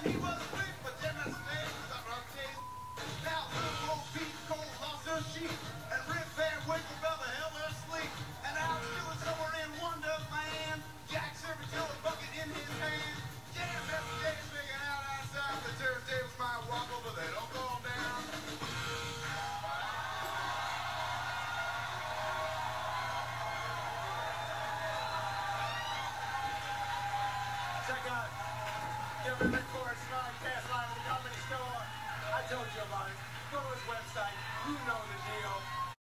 he was quick, but then I stayed. Now little old Pete Cole lost her sheep, and Rip Van Winkle brother held her asleep. And I was doing somewhere in Wonderland. Jack serving till a bucket in his hand. Jam Master Jay's making out outside. The turntables might wobble, but they don't go down. Check out Gilbert Records Podcast Live at the Comedy Store. I told you about it. Go to his website. You know the deal.